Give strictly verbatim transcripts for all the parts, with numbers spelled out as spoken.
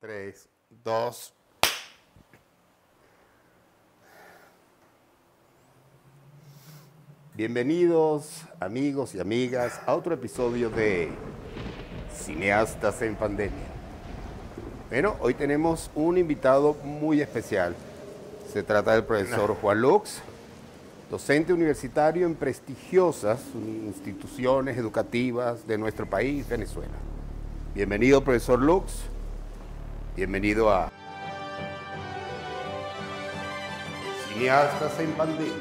Tres, dos. Bienvenidos, amigos y amigas, a otro episodio de Cineastas en Pandemia. Bueno, hoy tenemos un invitado muy especial. Se trata del profesor Juan Lux, docente universitario en prestigiosas instituciones educativas de nuestro país, Venezuela. Bienvenido, profesor Lux. Bienvenido a Cineastas en Pandemia,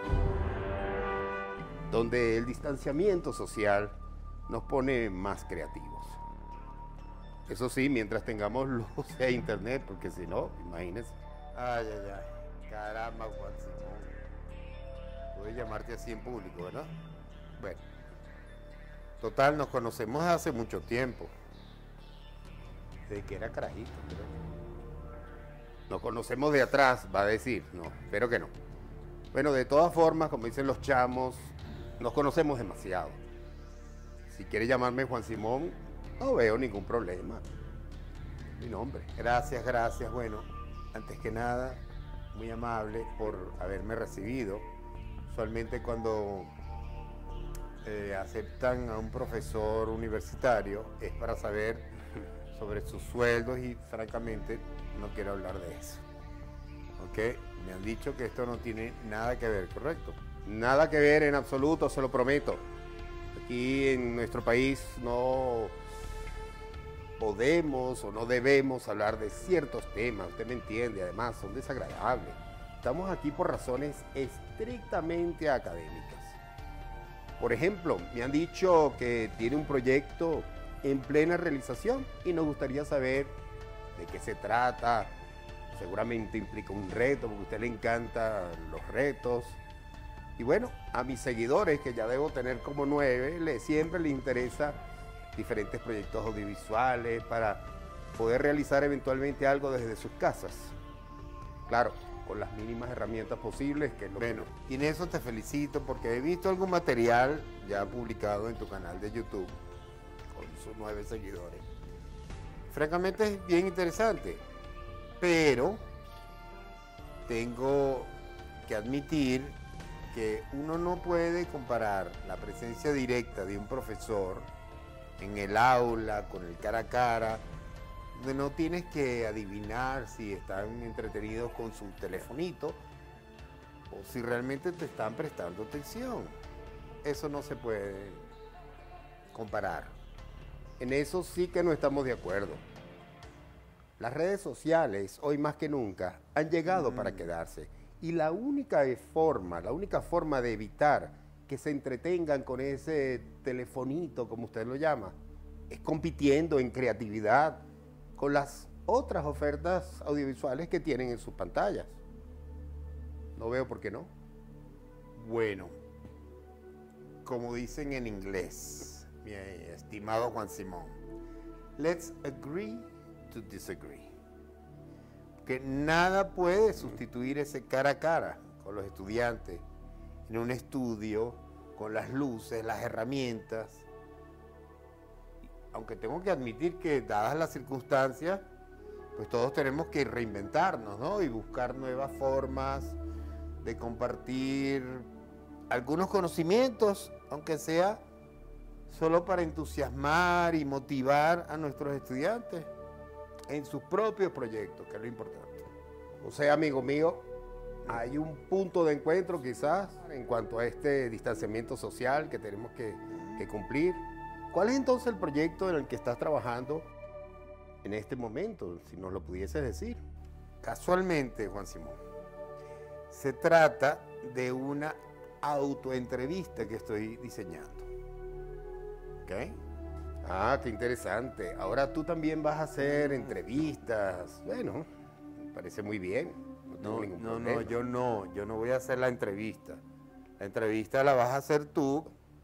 donde el distanciamiento social nos pone más creativos. Eso sí, mientras tengamos luz e internet, porque si no, imagínense. Ay, ay, ay. Caramba, Juan Simón. Puedes llamarte así en público, ¿verdad? Bueno. Total, nos conocemos hace mucho tiempo. Desde que era carajito, creo. Nos conocemos de atrás, va a decir. No, espero que no. Bueno, de todas formas, como dicen los chamos, nos conocemos demasiado. Si quiere llamarme Juan Simón, no veo ningún problema. Mi nombre. Gracias, gracias. Bueno, antes que nada, muy amable por haberme recibido. Usualmente cuando eh, aceptan a un profesor universitario es para saber sobre sus sueldos y francamente no quiero hablar de eso. ¿Ok? Me han dicho que esto no tiene nada que ver, ¿correcto? Nada que ver en absoluto, se lo prometo. Aquí en nuestro país no podemos o no debemos hablar de ciertos temas, usted me entiende, además son desagradables. Estamos aquí por razones estrictamente académicas. Por ejemplo, me han dicho que tiene un proyecto en plena realización y nos gustaría saber de qué se trata. Seguramente implica un reto, porque a usted le encantan los retos. Y bueno, a mis seguidores, que ya debo tener como nueve, le, siempre les interesa diferentes proyectos audiovisuales para poder realizar eventualmente algo desde sus casas. Claro, con las mínimas herramientas posibles. Que no... Bueno, y en eso te felicito porque he visto algún material ya publicado en tu canal de YouTube con sus nueve seguidores. Francamente es bien interesante, pero tengo que admitir que uno no puede comparar la presencia directa de un profesor en el aula, con el cara a cara, donde no tienes que adivinar si están entretenidos con su telefonito o si realmente te están prestando atención. Eso no se puede comparar. En eso sí que no estamos de acuerdo. Las redes sociales, hoy más que nunca, han llegado mm. para quedarse. Y la única forma, la única forma de evitar que se entretengan con ese telefonito, como usted lo llama, es compitiendo en creatividad con las otras ofertas audiovisuales que tienen en sus pantallas. No veo por qué no. Bueno, como dicen en inglés, mi estimado Juan Simón, let's agree to disagree. Que nada puede sustituir ese cara a cara con los estudiantes en un estudio, con las luces, las herramientas. Aunque tengo que admitir que, dadas las circunstancias, pues todos tenemos que reinventarnos, ¿no? Y buscar nuevas formas de compartir algunos conocimientos, aunque sea solo para entusiasmar y motivar a nuestros estudiantes en sus propios proyectos, que es lo importante. O sea, amigo mío, hay un punto de encuentro quizás en cuanto a este distanciamiento social que tenemos que, que cumplir. ¿Cuál es entonces el proyecto en el que estás trabajando en este momento, si nos lo pudieses decir? Casualmente, Juan Simón, se trata de una autoentrevista que estoy diseñando. ¿Ok? Ah, qué interesante. Ahora tú también vas a hacer entrevistas. Bueno, me parece muy bien. No, no, no, no, yo no. Yo no voy a hacer la entrevista. La entrevista la vas a hacer tú.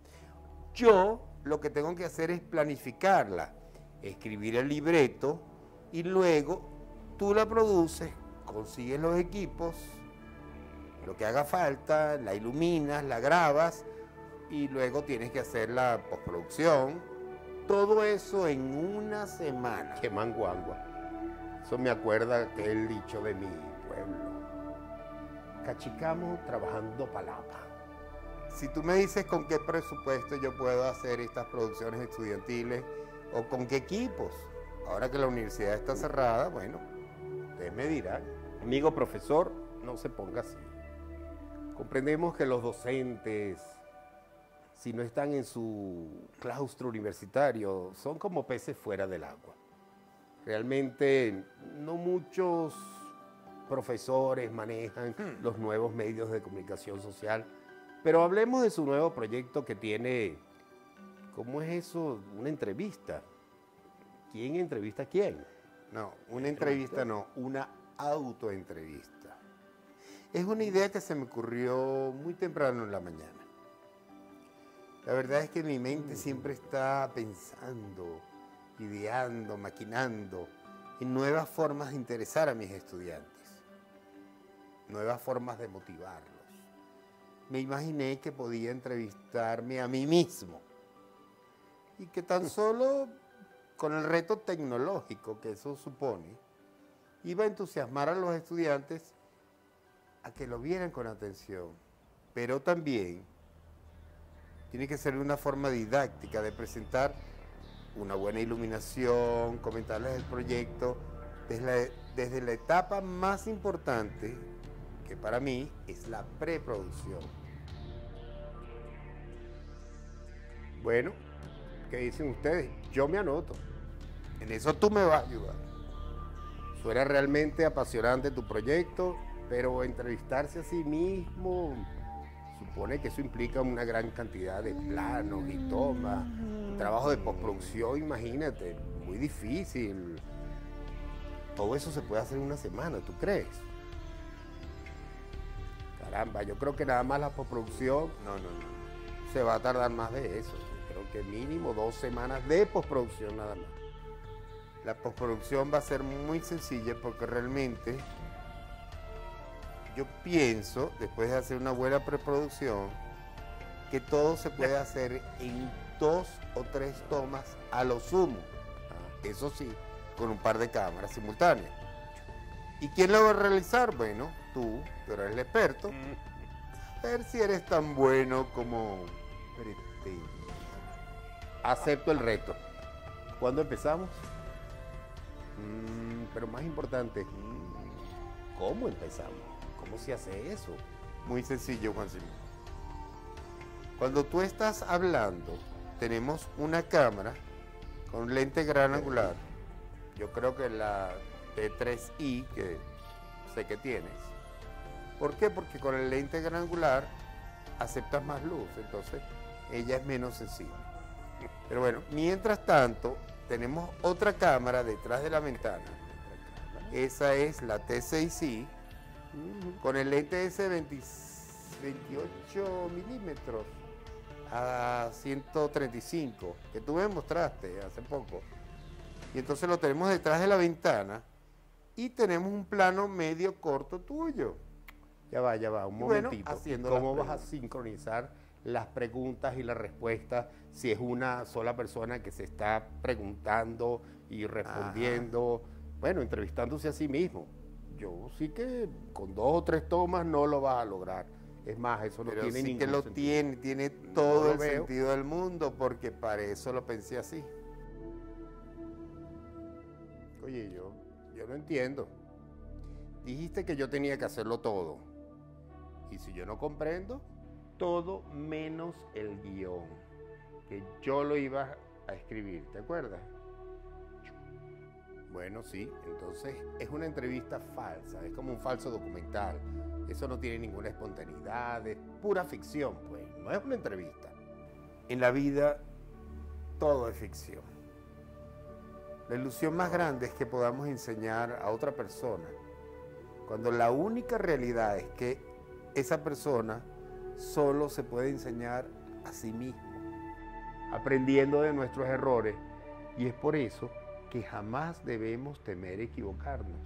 Yo lo que tengo que hacer es planificarla, escribir el libreto y luego tú la produces, consigues los equipos, lo que haga falta, la iluminas, la grabas y luego tienes que hacer la postproducción. Todo eso en una semana. ¡Qué manguangua! Eso me acuerda aquel dicho de mi pueblo. Cachicamo trabajando palapa. Si tú me dices con qué presupuesto yo puedo hacer estas producciones estudiantiles o con qué equipos, ahora que la universidad está cerrada, bueno, ustedes me dirán. Amigo profesor, no se ponga así. Comprendemos que los docentes, si no están en su claustro universitario, son como peces fuera del agua. Realmente no muchos profesores manejan los nuevos medios de comunicación social, pero hablemos de su nuevo proyecto que tiene, ¿cómo es eso? Una entrevista. ¿Quién entrevista a quién? No, una entrevista no, una autoentrevista. Es una idea que se me ocurrió muy temprano en la mañana. La verdad es que mi mente siempre está pensando, ideando, maquinando en nuevas formas de interesar a mis estudiantes, nuevas formas de motivarlos. Me imaginé que podía entrevistarme a mí mismo y que tan solo con el reto tecnológico que eso supone, iba a entusiasmar a los estudiantes a que lo vieran con atención, pero también tiene que ser una forma didáctica de presentar una buena iluminación, comentarles el proyecto desde la, desde la etapa más importante, que para mí es la preproducción. Bueno, ¿qué dicen ustedes? Yo me anoto. En eso tú me vas a ayudar. Suena realmente apasionante tu proyecto, pero entrevistarse a sí mismo supone que eso implica una gran cantidad de planos y tomas, un trabajo de postproducción, imagínate, muy difícil. Todo eso se puede hacer en una semana, ¿tú crees? Caramba, yo creo que nada más la postproducción, no, no, no, se va a tardar más de eso. Creo que mínimo dos semanas de postproducción nada más. La postproducción va a ser muy sencilla porque realmente yo pienso, después de hacer una buena preproducción, que todo se puede hacer en dos o tres tomas a lo sumo. Eso sí, con un par de cámaras simultáneas. ¿Y quién lo va a realizar? Bueno, tú, tú eres el experto. A ver si eres tan bueno como pretendes. Acepto el reto. ¿Cuándo empezamos? Mm, pero más importante, ¿cómo empezamos? ¿Cómo se hace eso? Muy sencillo, Juan Simón. Cuando tú estás hablando, tenemos una cámara con lente gran angular. Yo creo que la T tres i, que sé que tienes. ¿Por qué? Porque con el lente gran angular aceptas más luz, entonces ella es menos sensible. Pero bueno, mientras tanto, tenemos otra cámara detrás de la ventana. Esa es la T seis i, con el lente ese veintiocho milímetros a ciento treinta y cinco, que tú me mostraste hace poco. Y entonces lo tenemos detrás de la ventana y tenemos un plano medio corto tuyo. Ya va, ya va, un momentito. Bueno, ¿cómo vas a sincronizar las preguntas y las respuestas si es una sola persona que se está preguntando y respondiendo? Ajá. Bueno, entrevistándose a sí mismo. Yo sí que con dos o tres tomas no lo vas a lograr. Es más, eso no Pero tiene sí ningún que lo sentido. tiene, tiene todo no el veo. sentido del mundo, porque para eso lo pensé así. Oye, yo, yo no entiendo. Dijiste que yo tenía que hacerlo todo. Y si yo no comprendo, todo menos el guión, que yo lo iba a escribir, ¿te acuerdas? Bueno, sí, entonces es una entrevista falsa, es como un falso documental. Eso no tiene ninguna espontaneidad, es pura ficción, pues, no es una entrevista. En la vida, todo es ficción. La ilusión más grande es que podamos enseñar a otra persona, cuando la única realidad es que esa persona solo se puede enseñar a sí mismo, aprendiendo de nuestros errores, y es por eso que jamás debemos temer equivocarnos.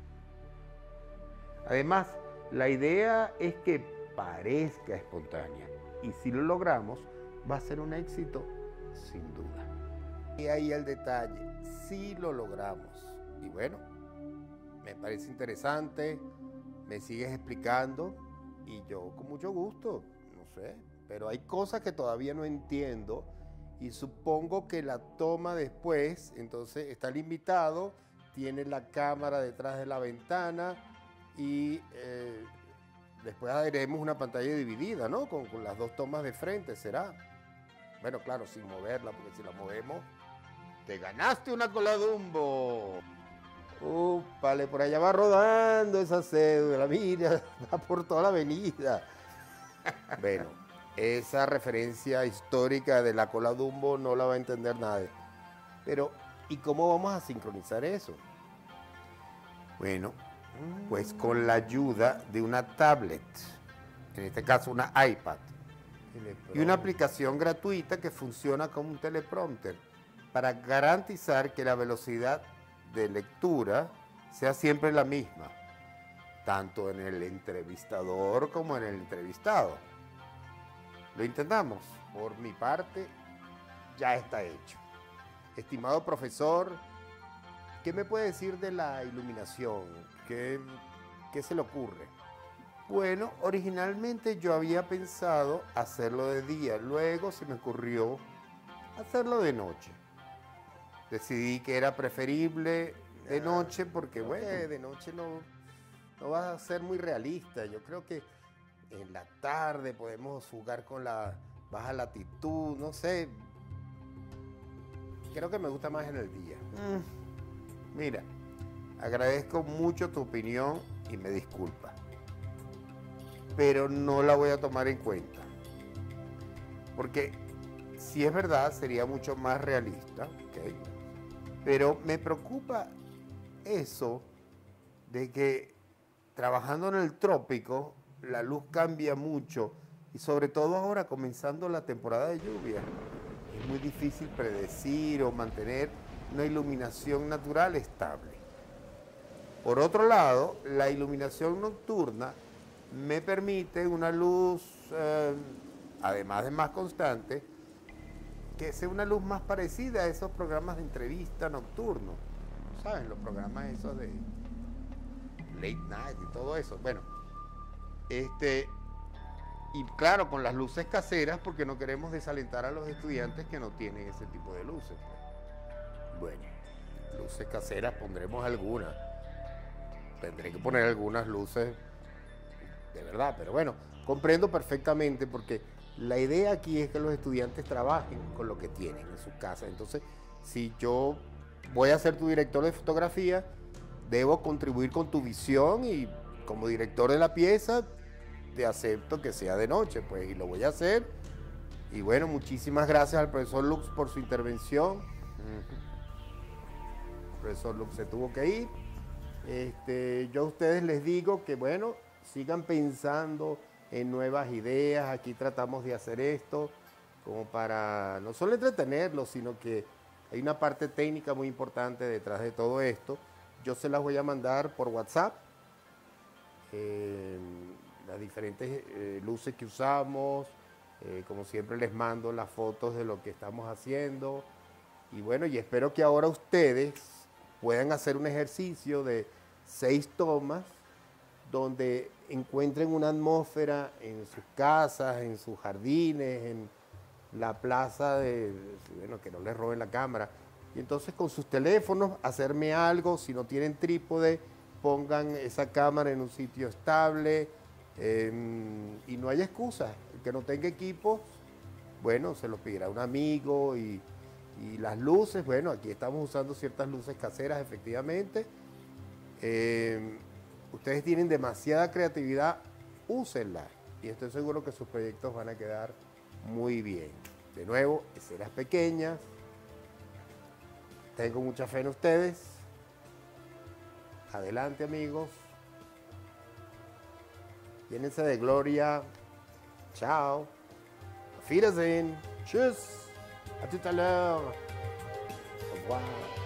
Además, la idea es que parezca espontánea, y si lo logramos, va a ser un éxito sin duda. Y ahí el detalle, si lo logramos. Y bueno, me parece interesante, me sigues explicando y yo con mucho gusto, no sé, pero hay cosas que todavía no entiendo y supongo que la toma después, entonces está el invitado, tiene la cámara detrás de la ventana y eh, después haremos una pantalla dividida, ¿no? Con, con las dos tomas de frente, ¿será? Bueno, claro, sin moverla, porque si la movemos, te ganaste una Coladumbo. Uh, vale, por allá va rodando esa cédula, mira, va por toda la avenida. Bueno, esa referencia histórica de la Coladumbo no la va a entender nadie. Pero, ¿y cómo vamos a sincronizar eso? Bueno, pues con la ayuda de una tablet, en este caso una iPad, y una aplicación gratuita que funciona como un teleprompter para garantizar que la velocidad de lectura sea siempre la misma, tanto en el entrevistador como en el entrevistado. Lo intentamos. Por mi parte, ya está hecho. Estimado profesor, ¿qué me puede decir de la iluminación? ¿Qué, qué se le ocurre? Bueno, originalmente yo había pensado hacerlo de día, luego se me ocurrió hacerlo de noche. Decidí que era preferible de noche porque, bueno, de noche no, no va a ser muy realista. Yo creo que en la tarde podemos jugar con la baja latitud, no sé. Creo que me gusta más en el día. Mm. Mira, agradezco mucho tu opinión y me disculpa, pero no la voy a tomar en cuenta. Porque si es verdad, sería mucho más realista, ¿ok? Pero me preocupa eso de que trabajando en el trópico la luz cambia mucho y sobre todo ahora comenzando la temporada de lluvia. Es muy difícil predecir o mantener una iluminación natural estable. Por otro lado, la iluminación nocturna me permite una luz, eh, además de más constante, que sea una luz más parecida a esos programas de entrevista nocturnos. ¿Saben? Los programas esos de late night y todo eso. Bueno, este, y claro, con las luces caseras, porque no queremos desalentar a los estudiantes que no tienen ese tipo de luces. Bueno, luces caseras pondremos algunas. Tendré que poner algunas luces de verdad, pero bueno, comprendo perfectamente porque la idea aquí es que los estudiantes trabajen con lo que tienen en su casa. Entonces, si yo voy a ser tu director de fotografía, debo contribuir con tu visión y como director de la pieza, te acepto que sea de noche, pues, y lo voy a hacer. Y bueno, muchísimas gracias al profesor Lux por su intervención. El profesor Lux se tuvo que ir. Este, yo a ustedes les digo que, bueno, sigan pensando en nuevas ideas. Aquí tratamos de hacer esto como para no solo entretenerlos, sino que hay una parte técnica muy importante detrás de todo esto. Yo se las voy a mandar por WhatsApp, eh, las diferentes eh, luces que usamos, eh, como siempre les mando las fotos de lo que estamos haciendo. Y bueno, y espero que ahora ustedes puedan hacer un ejercicio de seis tomas donde encuentren una atmósfera en sus casas, en sus jardines, en la plaza, de, bueno, que no les roben la cámara. Y entonces con sus teléfonos hacerme algo, si no tienen trípode, pongan esa cámara en un sitio estable eh, y no hay excusa. El que no tenga equipo, bueno, se lo pedirá a un amigo y, y las luces, bueno, aquí estamos usando ciertas luces caseras efectivamente. Eh, ustedes tienen demasiada creatividad, úsenla y estoy seguro que sus proyectos van a quedar muy bien. De nuevo, escenas pequeñas. Tengo mucha fe en ustedes. Adelante, amigos. Llénense de gloria. Chao. Auf Wiedersehen. Tschüss. À tout à l'heure. Au revoir.